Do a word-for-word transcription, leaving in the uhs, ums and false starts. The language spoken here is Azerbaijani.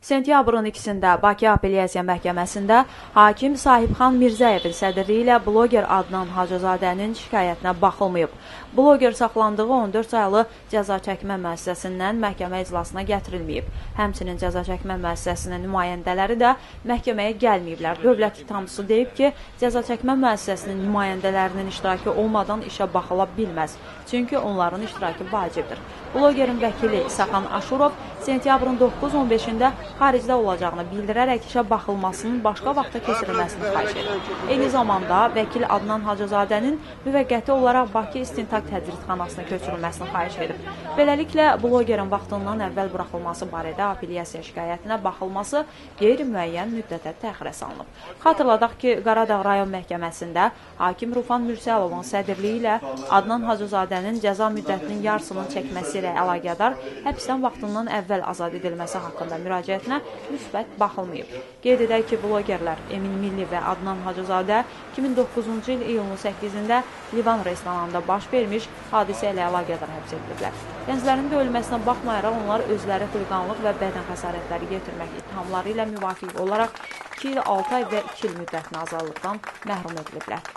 Sentyabrın ikisində Bakı Apellyasiya Məhkəməsində hakim Sahibxan Mirzəyevin sədrliyi ilə bloger Adnan Hacızadənin şikayətinə baxılmayıb. Bloger saxlandığı on dörd saylı cəza çəkmə müəssisəsindən məhkəmə iclasına gətirilməyib. Həmçinin cəza çəkmə müəssisəsinin nümayəndələri də məhkəməyə gəlməyiblər. Dövlət ittihamçısı deyib ki, cəza çəkmə müəssisəsinin nümayəndələrinin iştirakı olmadan işə baxıla bilməz. Çünki onların iştirakı vacibdir. Blogerin vəkili İsaxan Aşurov sentyabrın doqquz on beşində xaricdə olacağını bildirərək işə baxılmasının başqa vaxta keçirilməsini xahiş edib. Eyni zamanda vəkil Adnan Hacızadənin müvəqqəti olaraq Bakı İstintaq Tədqiqatxanasına köçürülməsini xahiş edib. Beləliklə, blogerin vaxtından əvvəl buraxılması barədə apellyasiya şikayətinə baxılması qeyri-müəyyən müddətə təxirə salınıb. Xatırladaq ki, Qaradağ rayon məhkəməsində hakim Rufan Mürsəlovun sədrliyi ilə Adnan Hacızadənin cəza müddətinin yarısının çəkməsi ilə əlaqədar həbsdən vaxtından əvvəl azad edilməsi haqqında müraciətinə müsbət baxılmayıb. Qeyd edək ki, blogerlər Emin Milli və Adnan Hacızadə iki min doqquzuncu il iyulun səkkizində Livan restoranında baş vermiş hadisə ilə əlaqədar həbs ediliblər. Gənclərin döyülməsinə baxmayaraq onlar özləri xuliqanlıq və bədən xəsarətləri yetirmək ittihamları ilə müvafiq olaraq iki il altı ay və iki il müddətinə azadlıqdan məhrum ediliblər.